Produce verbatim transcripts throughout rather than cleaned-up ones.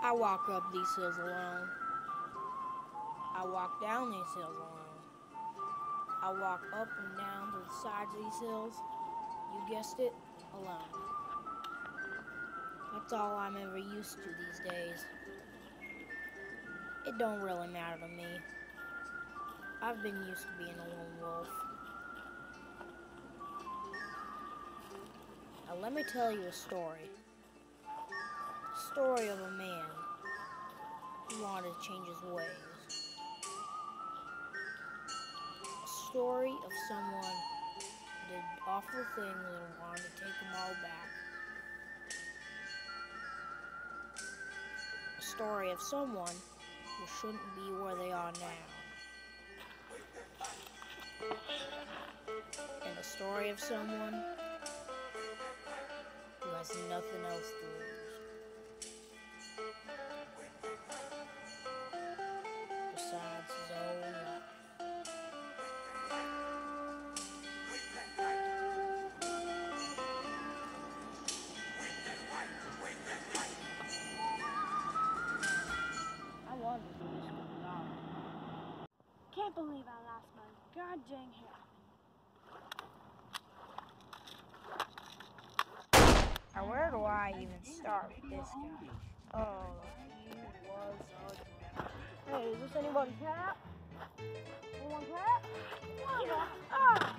I walk up these hills alone. I walk down these hills alone. I walk up and down to the sides of these hills, you guessed it, alone. That's all I'm ever used to these days. It don't really matter to me. I've been used to being a lone wolf. Now let me tell you a story. A story of a man who wanted to change his ways. A story of someone who did awful things and wanted to take them all back. A story of someone who shouldn't be where they are now. And a story of someone who has nothing else to lose besides his own life. I wanted to do this for God. Can't believe I lost my god dang hair. Now where do I even start with this guy? Oh, he was a drunk. Hey, is this anybody's hat? Anyone's hat? Ah!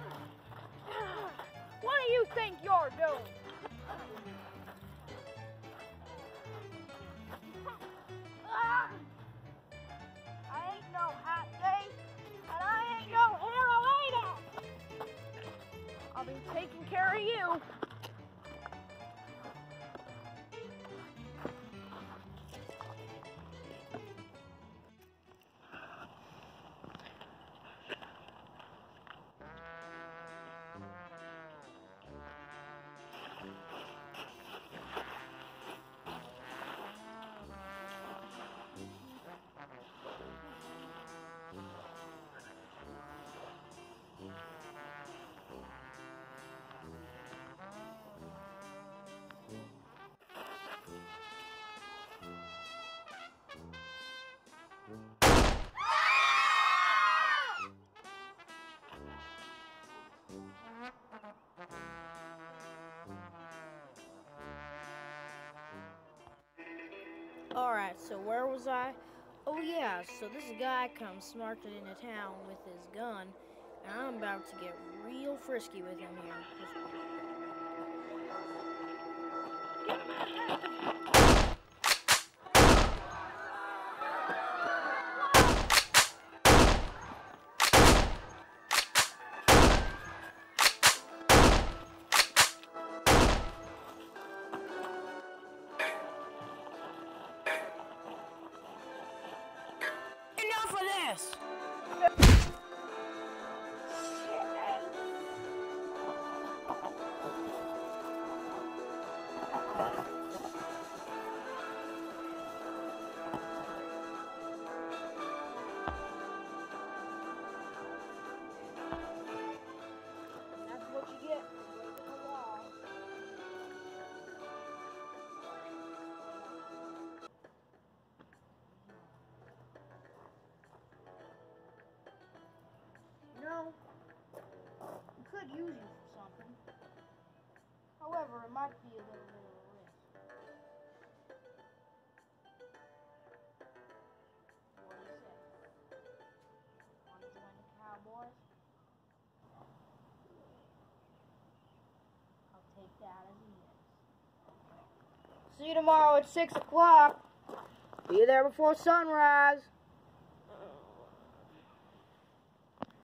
What do you think you're doing? Ah! I ain't no hat day, and I ain't no hair later. I'll be taking care of you. Alright, so where was I? Oh yeah, so this guy comes smarted into town with his gun, and I'm about to get real frisky with him here. Enough of this! That's what you get for breaking the law. You know, we could use you for something. However, it might be a little bit of a risk. What do you say? Want to join the Cowboys? I'll take that as a yes. See you tomorrow at six o'clock. Be there before sunrise.